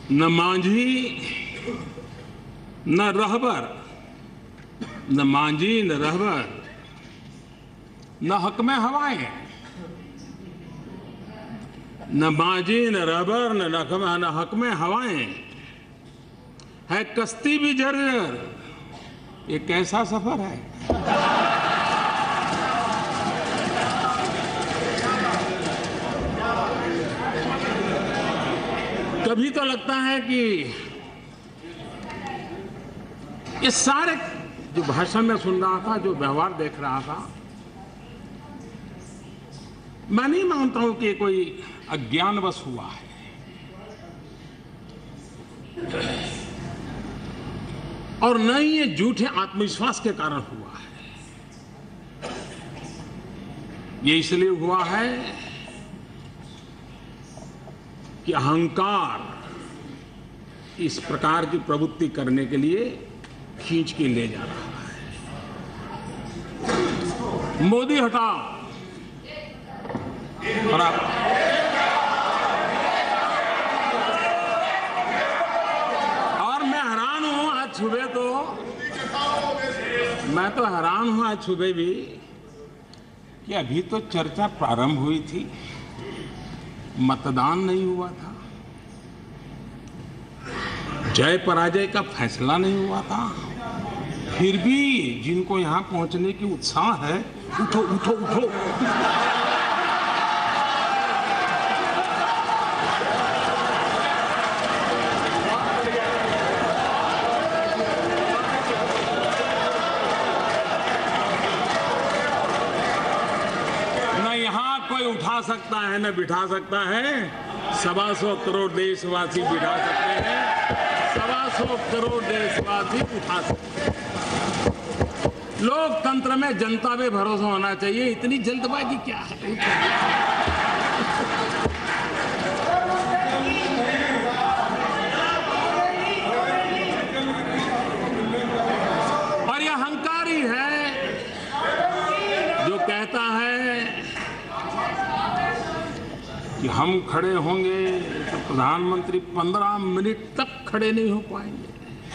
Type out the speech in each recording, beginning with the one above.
न मांझी न रहबर, न मांझी न रहबर, न हक में हवाएं, न मांझी न रहबर न हक में हवाएं, है कश्ती भी जर्जर, ये कैसा सफर है। कभी तो लगता है कि ये सारे जो भाषण में सुन रहा था, जो व्यवहार देख रहा था, मैं नहीं मानता हूं कि कोई अज्ञानवश हुआ है। और न ही ये झूठे आत्मविश्वास के कारण हुआ है। ये इसलिए हुआ है कि अहंकार इस प्रकार की प्रवृत्ति करने के लिए खींच के ले जा रहा है। मोदी हटाओ और मैं हैरान हूं आज सुबह तो हैरान हूं आज सुबह भी कि अभी तो चर्चा प्रारंभ हुई थी, मतदान नहीं हुआ था, जय पराजय का फैसला नहीं हुआ था, फिर भी जिनको यहां पहुंचने की उत्साह है, उठो उठो उठो। न यहां कोई उठा सकता है न बिठा सकता है, 125 करोड़ देशवासी बिठा सकते हैं, 125 करोड़ देशवासी उठा सकते हैं। लोकतंत्र में जनता पे भरोसा होना चाहिए, इतनी जल्दबाजी क्या है। और यह अहंकारी है जो कहता है कि हम खड़े होंगे तो प्रधानमंत्री 15 मिनट तक खड़े नहीं हो पाएंगे।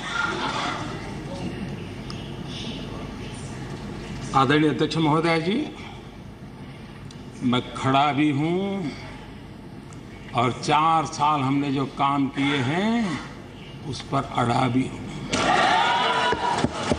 आदरणीय अध्यक्ष महोदय जी, मैं खड़ा भी हूं और 4 साल हमने जो काम किए हैं उस पर अड़ा भी हूं।